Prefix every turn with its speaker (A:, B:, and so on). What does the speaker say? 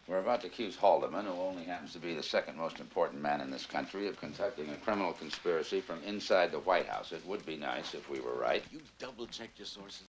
A: We're about to accuse Haldeman, who only happens to be the second most important man in this country, of conducting a criminal conspiracy from inside the White House. It would be nice if we were right.
B: You double-checked your sources?